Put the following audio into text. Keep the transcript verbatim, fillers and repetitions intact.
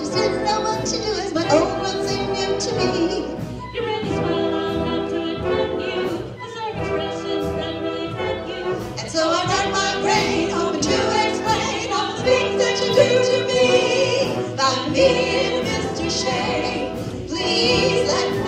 just didn't know what to do as my old one seemed new to me. You really smile on up to admit you. A certain expressions that really hurt you. And so I racked my brain, hoping to explain all the things that you do to me. Find me in Mister Shein, please let me